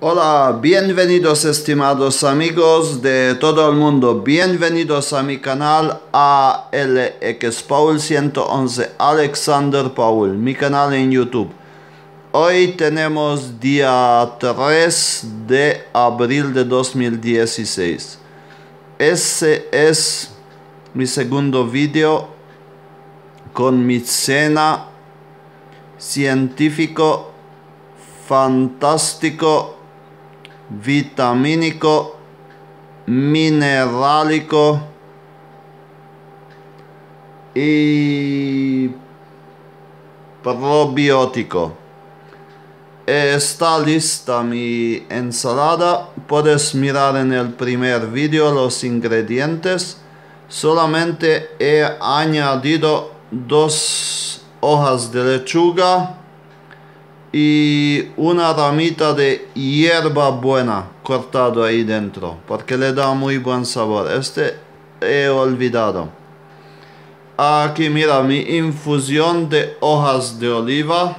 Hola, bienvenidos estimados amigos de todo el mundo, bienvenidos a mi canal ALX Paul 111, Alexander Paul, mi canal en YouTube. Hoy tenemos día 3 de abril de 2016. Ese es mi segundo video con mi cena científico fantástico vitamínico, minerálico y probiótico. Está lista mi ensalada. Puedes mirar en el primer vídeo los ingredientes. Solamente he añadido 2 hojas de lechuga y una ramita de hierba buena cortado ahí dentro porque le da muy buen sabor. Este he olvidado. Aquí mira mi infusión de hojas de oliva.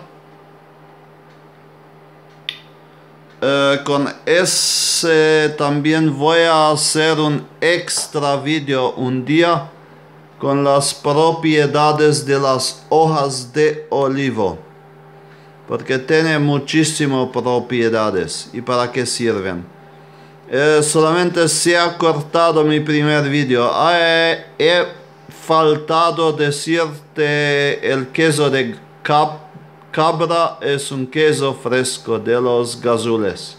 Con ese también voy a hacer un extra video un día con las propiedades de las hojas de olivo, porque tiene muchísimas propiedades y para qué sirven. Solamente se ha cortado mi primer video. He faltado decirte el queso de cabra es un queso fresco de los Gazules.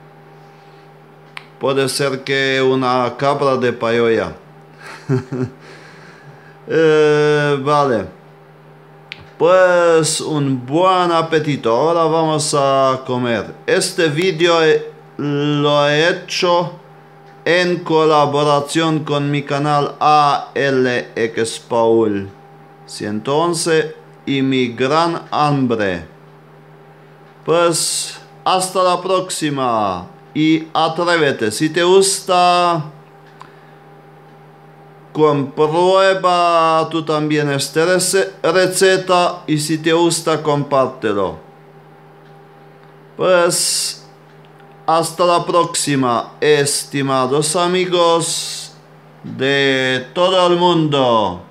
Puede ser que una cabra de payoya. Vale. Pues un buen apetito. Ahora vamos a comer. Este video lo he hecho en colaboración con mi canal ALX Paul 111 y mi gran hambre. Pues hasta la próxima y atrévete. Si te gusta, comprueba tú también esta receta y si te gusta, compártelo. Pues hasta la próxima, estimados amigos de todo el mundo.